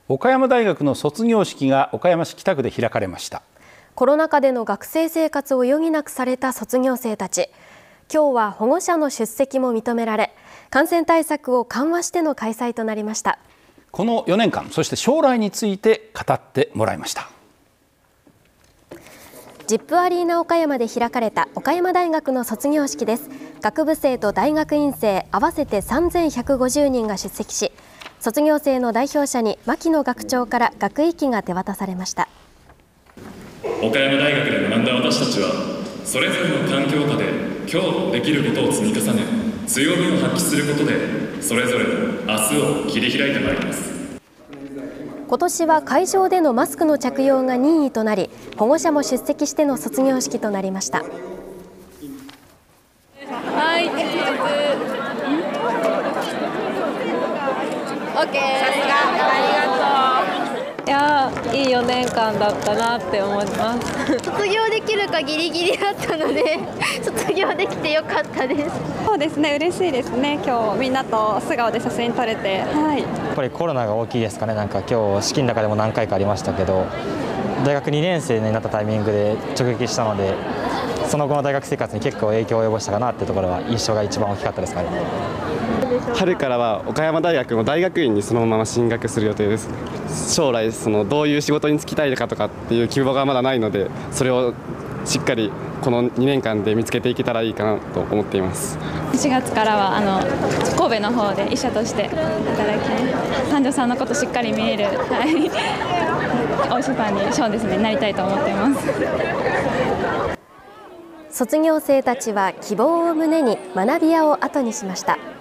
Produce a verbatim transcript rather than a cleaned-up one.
岡山大学の卒業式が岡山市北区で開かれました。 コロナ禍での学生生活を余儀なくされた卒業生たち。今日は保護者の出席も認められ、感染対策を緩和しての開催となりました。 このよねんかん、そして将来について語ってもらいました。 ジップアリーナ岡山で開かれた岡山大学の卒業式です。学部生と大学院生合わせてさんぜんひゃくごじゅうにんが出席し、卒業生の代表者に牧野学長から学位旗が手渡されました。 岡山大学で学んだ私たちは、それぞれの環境下で今日できることを積み重ね、強みを発揮することで、それぞれの明日を切り開いてまいります。 今年は会場でのマスクの着用が任意となり、保護者も出席しての卒業式となりました。 はい、オッケー、さすが、ありがとう。いやー、いいよねんかんだったなって思います。 卒業できるかギリギリだったので卒業できてよかったです。 そうですね、嬉しいですね。今日みんなと素顔で写真撮れて、はい、やっぱりコロナが大きいですかね。なんか今日式の中でも何回かありましたけど、大学にねん生になったタイミングで直撃したので、その後の大学生活に結構影響を及ぼしたかなっていうところは印象が一番大きかったですかね。 春からは岡山大学の大学院にそのまま進学する予定です。将来そのどういう仕事に就きたいかとかっていう希望がまだないので、それをしっかりこのにねんかんで見つけていけたらいいかなと思っています。 しがつからはあの神戸の方で医者として働き、患者さんのことしっかり見える、はい、お医者さんにそうですね、なりたいと思っています。 卒業生たちは希望を胸に学び屋を後にしました。